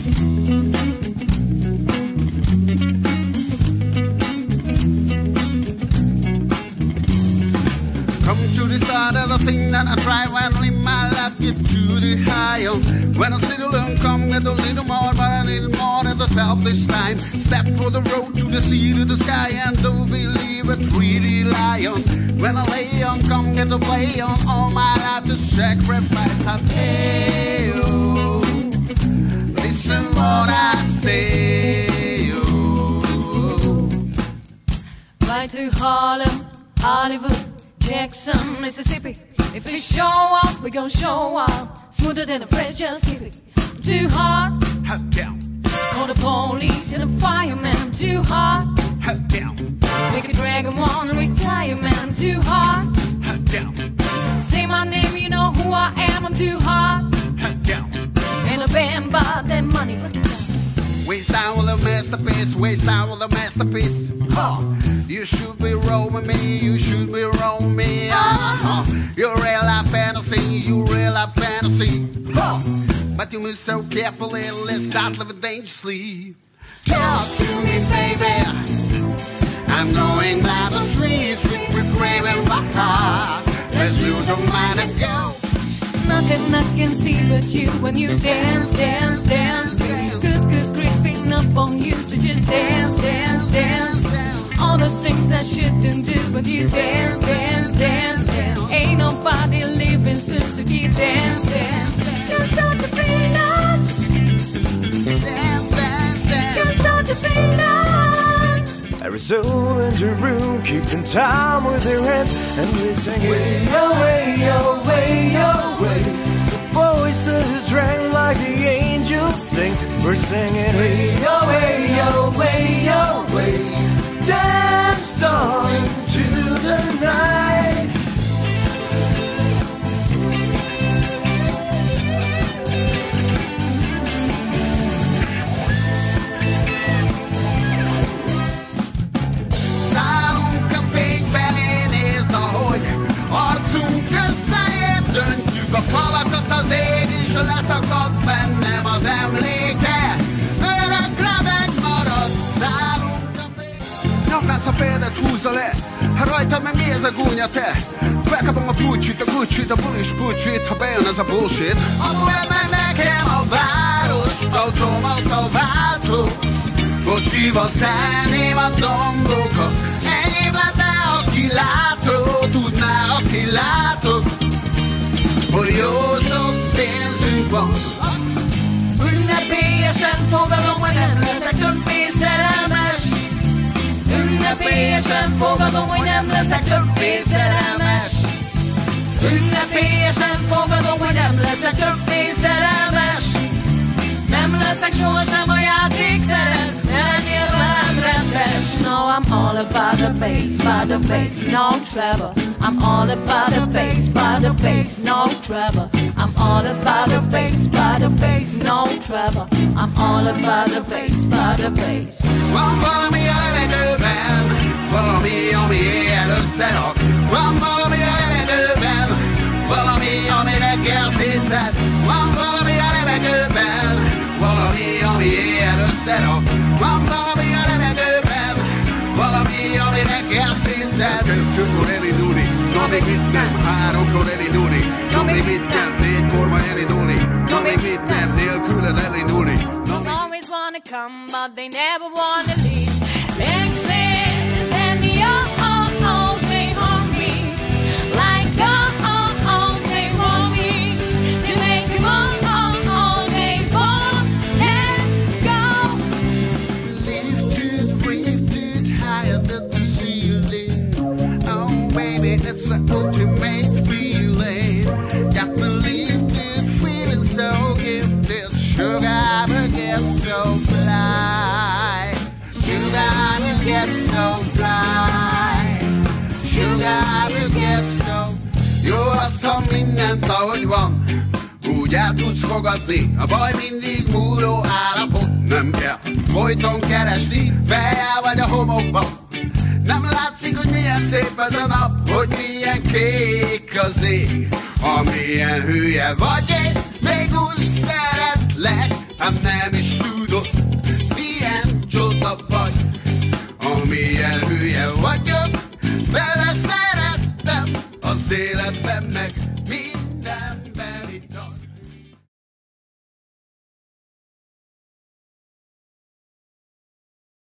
The thing that I try when I live my life get to the higher. When I sit alone, come get a little more, but I need more than the self this time. Step for the road to the sea to the sky, and don't believe it, really lion. When I lay on, come get a play on all my life to sacrifice. Hey, oh, listen what I say. Oh. Fly to Harlem, Hollywood, Jackson, Mississippi. If we show up, we gon' show up. Smoother than a fresh, just keep it. I'm too hot. Hot down. Call the police and the fireman. I'm too hot. Hot down. Make a dragon wanna retire, man. I'm too hot. Hot down. Say my name, you know who I am. I'm too hot. Hot down. And a band by that money, break it down. Waste time with a masterpiece, waste time with a masterpiece. Huh. You should be rolling me, you should be rolling me. You're real life fantasy, you real life fantasy. Huh. But you move so carefully, let's start living dangerously. Talk to me, baby. I'm going by the streets with craving my heart. Let's lose our mind and go. Nothing I can see but you when you dance, dance, dance. Good creeping up on you, so just dance, dance, dance. All the things I shouldn't do, but you dance, dance, dance, dance. Ain't nobody living soon, so keep dancing. Can't stop the feeling. Dance, dance, dance. Can't stop the feeling. Arizona and Jeru, keeping time with their hands, and we sing way away, away, away. The voices rang like the angels sing. We're singing way away, away, away. Dance on into the night. Szállunk a fény felé, nézd ahogy arcunk összeér. Döntjük a falakat az ég, és leszakad bennem az emléke. Örökre megmarad, szállunk. Nyomlánc a fejedet húzza le, hát rajtad meg mi ez a gúnya te? Felkapom a pulcsit, a gucsit, a bulis pulcsit, ha bejön ez a bullshit. Amúgy meg nekem a város, automata váltó. Kocsival szállném a dombokat, enyém lenne, aki látó, tudná, aki látok, hogy jó sok pénzünk van. Ünnepélyesen fogadom, hogy nem leszek többé szerelmes. Ünnepélyesen fogadom, hogy nem leszek többé szerelmes. Ünnepélyesen fogadom, hogy nem leszek többé szerelmes. Nem leszek sohasem a játékszeren, ennél velem rendes. No, I'm all about the bass, no trouble. I'm all about the bass, no trouble. I'm all about the bass, no trouble. I'm all about the bass, Van valami a levegőben, valami, ami előszerak. Van valami a levegőben, valami, ami reggel szétszed. Van valami a levegőben, valami, ami előszerak. Van valami a levegőben, valami, ami reggel szétszed. Kettőkor elindulni, na még mit nem, háromkor elindulni, na még mit nem, négykor ma elindulni, na még mit nem, nélküled elindulni. Always wanna come, but they never wanna leave. Exes and the oh, they hungry. Like oh, they want me. To make them oh, they won't let go. Lifted higher than the ceiling. Oh baby, it's an ultimate feeling. Got me lifted, feeling so gifted. Sugar will get so fly. Sugar will get so fly. Sugar will get so. Jó azt, ha mindent ahogy van, úgy el tudsz fogadni. A baj mindig múló állapot. Nem kell folyton keresni, fejjel vagy a homokban. Nem látszik, hogy milyen szép ez a nap, hogy milyen kék az ég. Amilyen hülye vagy én, még úgy szeretlek, ám nem is idióta vagy, amilyen hülye vagyok, vele szerettem az életben meg